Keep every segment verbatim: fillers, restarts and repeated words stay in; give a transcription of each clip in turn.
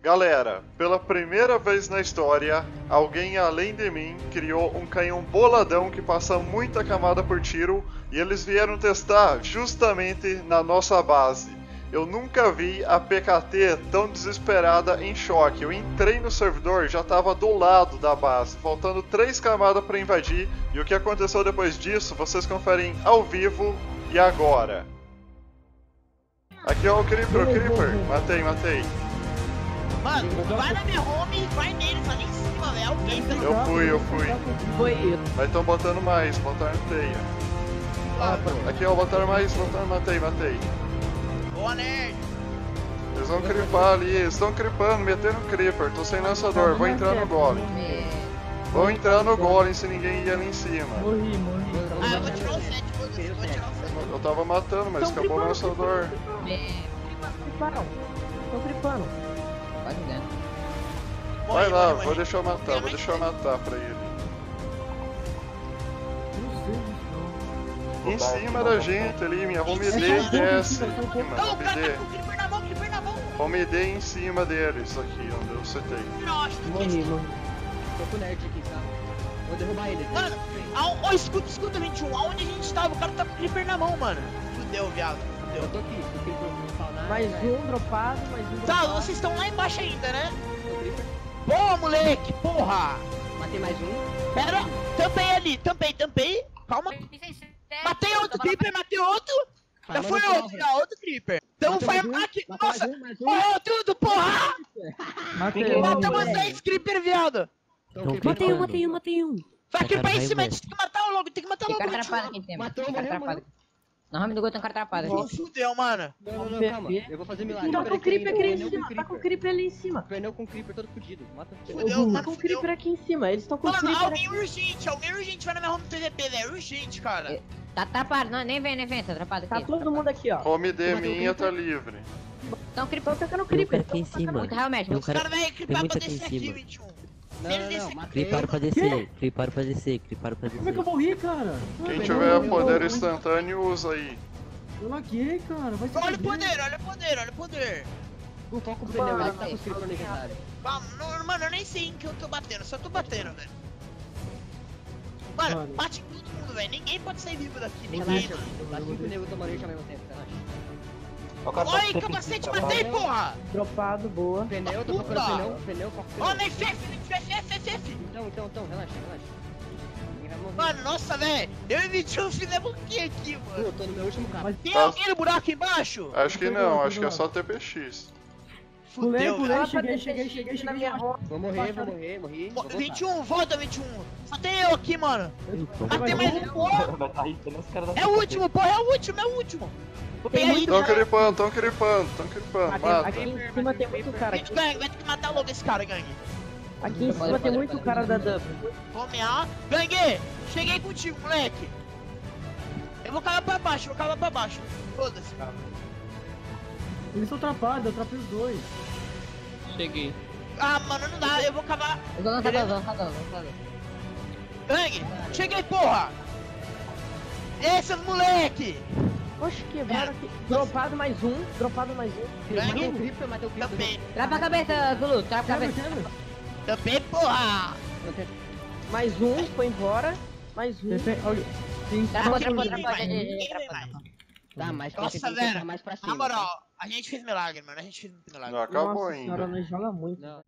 Galera, pela primeira vez na história, alguém além de mim criou um canhão boladão que passa muita camada por tiro e eles vieram testar justamente na nossa base. Eu nunca vi a P K T tão desesperada em choque. Eu entrei no servidor, já estava do lado da base, faltando três camadas para invadir, e o que aconteceu depois disso vocês conferem ao vivo e agora. Aqui é o Creeper, o Creeper. Matei, matei. Mano, vai na minha home, vai neles ali em cima, velho. Alguém pelo Eu fui, eu fui. Foi eu. Mas estão botando mais, botaram teia. Aqui ó, botaram mais, botaram, matei, matei. Boa, nerd. Eles vão creepar ali, eles estão creepando, metendo creeper, tô sem lançador, vou entrar no golem. Vou entrar no golem se ninguém ir ali em cima. Morri, morri. Ah, eu vou tirar o set, vou tirar o set. Eu tava matando, mas acabou o lançador. Criparam. Estão cripando. Vai dentro. Vai lá, vou deixar eu matar, vou deixar eu matar pra ele. Em cima da gente ali, minha home D desce. Não, o cara tá com o creeper na mão, creeper na mão. Home D em cima deles, aqui onde eu setei. Nossa, Morri, morri. Tô com o nerd aqui, tá? Vou derrubar ele. Mano, ó, oh, escuta, escuta, vinte e um, aonde a gente tava, o cara tá com o creeper na mão, mano. Fudeu, viado, fudeu. Eu tô aqui, o creeper não fala nada. Mais um dropado, mais um Tá, dropado. vocês estão lá embaixo ainda, né? O creeper. Boa, moleque, porra. Matei mais um. Pera, tampei ali, tampei, tampei. Calma. Matei outro creeper, matei outro. Já Calma, foi não outro, já, outro creeper. Então Matou foi mais um, aqui. matou Nossa, mais um, mais um. morreu tudo, porra. Matei. Matamos dez creeper, viado. Então, Não, creeper matei um, não. matei um, matei um. Vai creeper Cara, em vai cima, a mesmo. gente tem que matar logo, tem que matar Tem logo. cara vinte e um. atrapado aqui em cima. Matou, Tem cara morreu, atrapado. Na home do gol tem um cara atrapado Pô, aqui. fudeu, mano. Não, não, não, calma. Eu vou fazer milagre. Tá com o creeper aqui em cima, tá com o creeper ali em cima. Perneu com o creeper todo fudido. Mata o Fudeu, Tá mano, com o fudeu. creeper aqui em cima, eles estão com o Mano, creeper alguém aqui. urgente, alguém urgente vai na minha home T V P, velho. Urgente, cara. É. Tá atrapado, não, nem vem, nem vem, tá atrapado aqui. Tá todo mundo aqui, ó. Home D minha tá livre. Então, creeper. Estão tacando o Tem um creeper. cara aqui em cima. Muito realmente, Tem um Os cara... caras vão Tem clipar muito pra aqui em descer aqui, cima. vinte e um. Não, Se eles não, não, descerem- matei. Cliparam pra descer, cliparam pra descer, cliparam pra Como é que eu descer. morri, cara? Quem Ah, tiver não, poder não, instantâneo, usa aí. Eu laguei, cara. Vai se Olha o fuder. poder, olha o poder, olha o poder. Não toca o pneu, ele tá com os creeper necessário. Vamos, não, mano, eu nem sei em que eu tô batendo, só tô batendo, velho. Mano, Mano. bate em todo mundo, velho. Ninguém pode sair vivo daqui, ninguém, Relaxa, mano. tá cinco nego tomando hit ao mesmo tempo, relaxa. Oi, capacete, matei, porra! Dropado, boa. Pneu, tô Puta! procurando pneu, pneu, foco Ó, pneu. na F F, na F F, F F. Então, então, então, relaxa, relaxa. Ninguém vai morrer. Mano, nossa, velho. Eu e vinte e um fizemos o que aqui, Pô, mano? eu tô no meu último cara. Mas- Tem Tá. alguém no buraco embaixo? Acho que não, acho que é só T P X. Pulei, Fudeu, pulei, velho. cheguei, cheguei, cheguei, na cheguei. minha rota. Vou morrer, vou morrer, morri. Mo- vou voltar. vinte e um, volta vinte e um. Só tem eu aqui, mano. Então, Matei mais um, porra. É o último, porra, é o último, é o último. Vou Tem pegar aí, muito Tão cara. cripando, tão cripando, tão cripando, Aqui, mata. aqui em cima tem muito cara. Gente, Aqui, gangue, vai ter que matar logo esse cara, gangue. aqui em cima tem muito cara da W. Tome A. Gangue, cheguei contigo, moleque. Eu vou calar pra baixo, vou calar pra baixo. Foda-se, cara. Eles são atrapados, eu atrapei os dois. Cheguei. Ah, mano, não dá, eu vou acabar. Eu vou lançar dois, vou lançar dois, vou lançar dois. Gangue, cheguei, porra. Esses moleque. Oxe, quebraram aqui. Dropado mais um, dropado mais um. Matei o Gangue, creeper, matei o creeper. também, Trapa a cabeça, Zulu, trapa a Quebra, cabeça. quebra. também, porra. Mais um, foi embora. Mais um. Tem- olha, tem- Trapa, Ninguém trapa, vem trapa, mais, ninguém vem trapa, mais. trapa. Tá, mas Nossa, tem que velho, entrar mais pra cima. Na moral, a gente fez milagre, mano, a gente fez muito milagre. Não acabou Nossa senhora, ainda. nós joga muito. Não.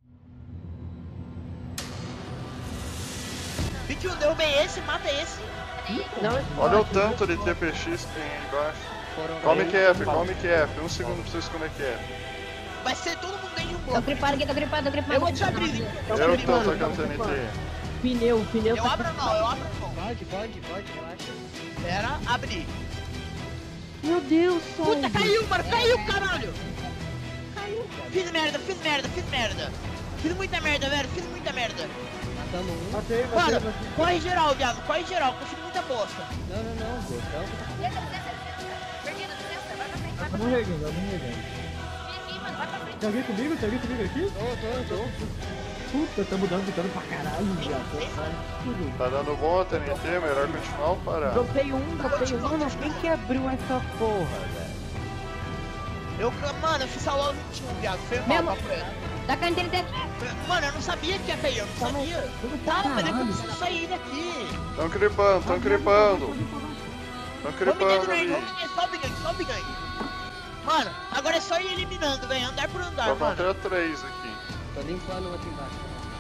vinte e um, derrubei esse, mata esse. Não, Olha o tanto de T P X que tem aí embaixo. Foram Come Q F, come Q F, um segundo pra vocês comer Q F. Vai ser todo mundo dentro de um Tô bloco. gripado aqui, tô gripado, tô gripado. Eu vou te abrir, Link. Eu tô tocando T N T. pneu, pneu. Eu tá abro não, eu abro não. Pode, pode, pode, relaxa. Pera, abri. Meu Deus, Puta, Sandy. caiu, mano, caiu, caralho. Caiu. Fiz merda, fiz merda, fiz merda. Fiz muita merda, velho, fiz muita merda. Matamos um. Matei, matei, Mano, matei. corre geral, viado, corre geral, consegui muita bosta. Não, não, não, gostão. Vai morrer, Gui, vai morrer, velho. Tem alguém comigo? Tem alguém comigo aqui? Tô, tô, tô. Puta, tamo dando, gritando pra caralho, viado. Tá dando bom a T N T, melhor continuar ou parar? Dropei um, dropei um. Mano, quem que abriu essa porra, velho? Eu, mano, eu fui salvar o vinte e um, viado. Foi mal, Mesmo? papo reto. Dá canteiro até aqui. Mano, eu não sabia que ia cair, eu não sabia. Tá, mas é que eu preciso sair daqui. Tão cripando, tão cripando. Tão Vamos cripando dentro, ali. vamos dentro, sobe gangue, sobe gangue. Mano, agora é só ir eliminando, velho, andar por andar, Só mano. falta três aqui. Tô limpando um aqui embaixo.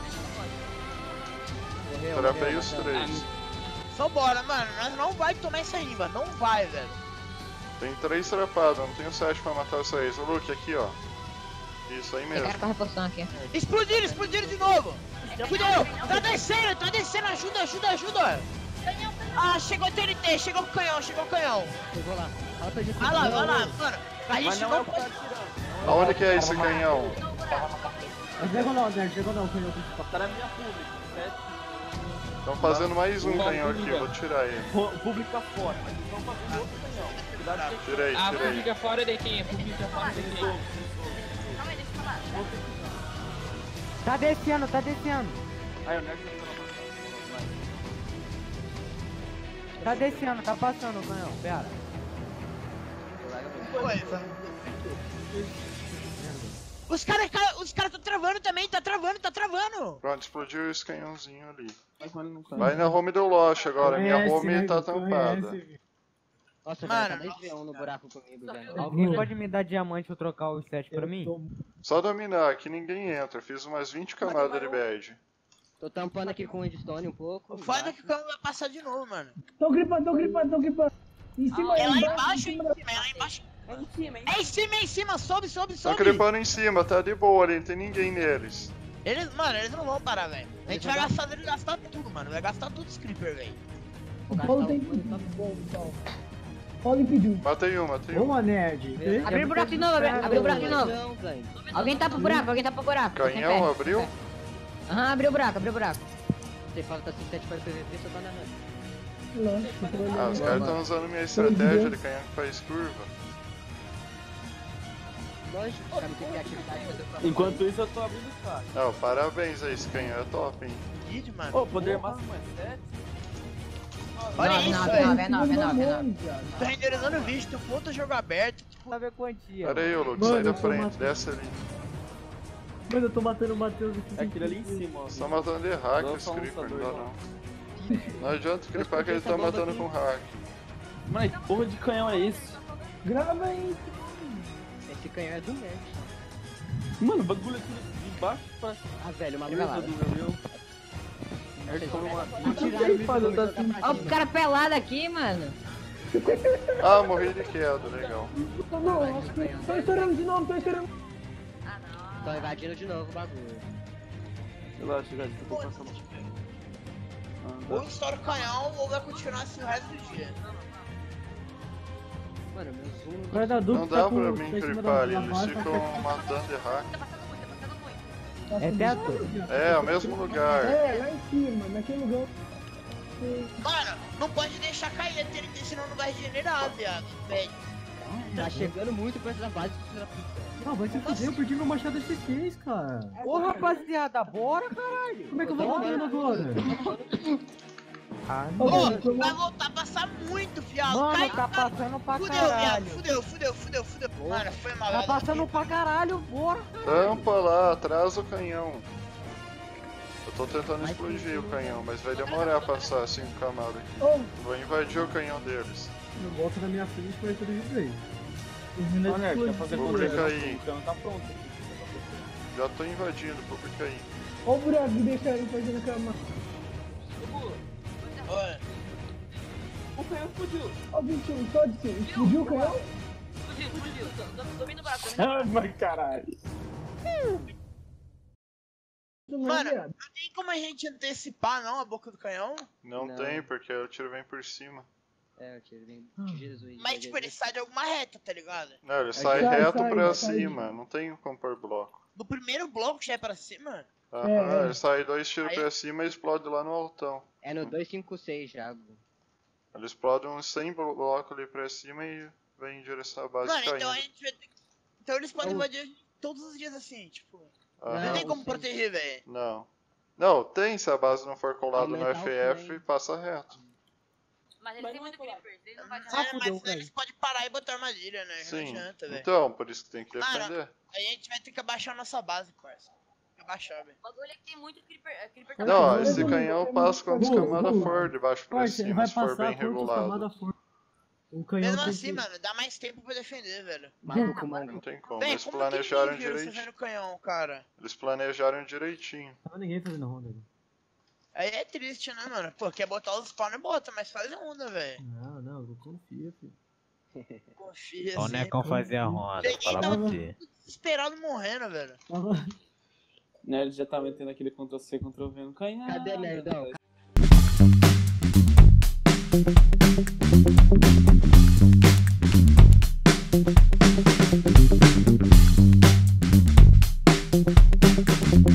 Morreu, Trapei morreu, os morreu. três. Só bora, mano, nós não vai tomar isso aí, mano, não vai, velho. Tem três trapados, não tenho sete pra matar os três. Ô Luke, aqui ó. Isso aí Eu mesmo. quero com a reposição aqui. Explodiram, explodiram de novo. Fudeu, tá descendo, tá descendo, ajuda, ajuda, ajuda. Ah, chegou o T N T, chegou o canhão, chegou o canhão. Eu vou lá. Alta de Vai lá, vai lá, mano. A gente não, é pode... Aonde que é esse canhão? Não chegou não, Zé, chegou não, canhão principal. Tá na minha pública, certo? Estão fazendo mais um Vamos lá, canhão aqui, pública. vou tirar ele. O público tá fora, mas eles vão fazer outro canhão. Cuidado que Tirei, a tirei. pública fora de quem? A pública fora de quem? Tá descendo, tá descendo. Aí o Nerd não tá Tá descendo, tá passando o canhão, pera. Os caras os cara tá travando também, tá travando, tá travando. Pronto, explodiu esse canhãozinho ali. Mas ele não cai. Vai na home do Lost agora, minha Conhece, home né, tá conhece. tampada. Nossa, Mano, velho, tá dez V um no buraco comigo, velho. Alguém pode me dar diamante pra trocar os sete pra mim? Só dominar, aqui ninguém entra. Fiz umas vinte camadas de bad. Tô tampando aqui com o redstone um pouco. O foda é que o canhão vai passar de novo, mano. Tô gripando, tô gripando, tô gripando. Em cima, É lá embaixo, embaixo, em em cima. cima, é lá embaixo. É em cima, hein? É em cima, é em cima, sobe, sobe, Estão sobe. crepando em cima, tá de boa ali, não tem ninguém neles. Eles, mano, eles não vão parar, velho. A gente vai gastar, vai gastar tudo, mano. Vai gastar tudo os creeper, velho. O Paulo tem que... Paulo impediu. Matei um, matei um. Uma nerd. Abriu o buraco de novo, abriu abriu o buraco de novo. Não, velho. Alguém tá pro buraco, alguém tá pro buraco. tô sem Canhão pé. abriu? Aham, abriu o buraco, abriu o buraco. Você fala que tá sem sete para P V P, só tá na run. Ah, os caras estão usando minha estratégia de canhão que faz curva. Lógico, os caras não têm criatividade pra fazer o próprio. Enquanto isso eu tô abrindo os caras. Não, parabéns aí, esse canhão é top, hein. Kid, mano. Ô, poder máximo é sete? Olha Nove, isso, nove, velho. nove, é nove, é nove, é nove. Tô renderizando o vídeo, tu ponto jogo aberto. Tipo, Sabe a quantia? Pera aí, ô Luke, Mano, sai da eu tô frente, matando. desce ali. Mano, eu tô matando o Matheus aqui. É aquele ali em cima, ó. Você tá matando de hack Não, esse só um creeper, não dá lançador, não. Não adianta creepar que ele tá matando com hack. Mano, que porra de canhão é esse? Grava aí. Esse canhão é do Nerd. Mano, o bagulho aqui de baixo pra Ah, velho, uma cima pelada. do meu. Nerd falou uma. Ó, o cara pelado aqui, mano. Ah, morri de queda, legal. Não, acho que tô estourando de novo, tô estourando. Tô invadindo de novo o bagulho. Relaxa, velho, tô passando. ou estoura o canhão ou vai continuar assim o resto do dia. Mano, meu zoom não Agora dá duplo, Não tá dá com- pra tá mim em cima creepar da- ali, da eles base, ficam tá- matando de hack. É teto? É, é o mesmo lugar. É, lá em cima, naquele lugar. Mano, não pode deixar cair a T N T, senão não vai regenerar, viado. Velho. tá chegando muito perto da base do filho da puta. Não, vai se fuder, eu perdi meu machado C seis, cara. Ô, rapaziada, bora, caralho. Como é que eu vou morrendo agora? Ah, Ô, não. vai voltar a passar muito, fiado. Mano, Cai, tá cara. passando pra Fudeu, viado. caralho. Fudeu, fudeu, fudeu, fudeu. Mano, foi mal. Tá passando pra caralho, bora. Tampa lá, atrasa o canhão. Eu tô tentando explodir o canhão, mas vai demorar a passar cinco camadas aqui. Vou invadir o canhão deles. Não volta na minha frente pra tudo isso aí. Ô, Nerd, quer fazer Publica controle? aí. Então tá pronto. Já tô invadindo, publica aí. Ó o buraco que deixaram ele fazendo cama. Olha, O canhão explodiu. Ó o vinte e um, só de cima. Explodiu o canhão? Fugiu, fugiu. Domina o buraco, Ah, mas caralho. mano, não tem como a gente antecipar, não, a boca do canhão. Não, Não. tem, porque o tiro vem por cima. É, eu tiro bem Jesus. Mas, tipo, ele sai de alguma reta, tá ligado? Não, ele sai sai, reto sai, pra sai. cima, não tem como pôr bloco. No primeiro bloco já é pra cima. Aham, É, é. ele sai dois tiros Aí- pra cima e explode lá no altão. É no dois cinco seis já. Gu. Ele explode uns cem blocos ali pra cima e vem em direção à base Mano, caindo. então a gente vai ter... Então eles podem Ô. invadir a gente todos os dias assim, tipo... Aham. Não, tem Não, como sim. proteger, velho. Não. Não, tem se a base não for colada no Aumentar o F F, flame. passa reto. Mas ele tem muito creeper, ele não vai É, adiantar. mas eles podem parar e botar armadilha, né? Não Sim. adianta, velho. Então, por isso que tem que Mano, defender. Aí a gente vai ter que abaixar a nossa base, parça. Abaixar, velho. O bagulho é que tem muito creeper. é, creeper Não, Não, mas esse eu- canhão eu- passa quantas eu- camadas eu- for, de baixo pra Parça, ele cima, vai se for passar bem quantas regulado. camadas for. O canhão Mesmo tem assim, que... mano, dá mais tempo pra defender, velho. Maluco, Não mano. tem como, Véi, eles como que planejaram ninguém viu você direitinho. vendo canhão, cara? Eles planejaram direitinho. Tava ninguém fazendo ronda ali. Aí é triste, né, mano? Pô, quer botar os spawner, bota, mas faz onda, velho. Não, não, eu confio, filho. Confia, O assim. Necão fazia a ronda, Cheguei, fala tava pra você. desesperado morrendo, velho. Tava... Nerd já tá metendo aquele Ctrl C, Ctrl V no canhão. Cadê, nerdão? Tava...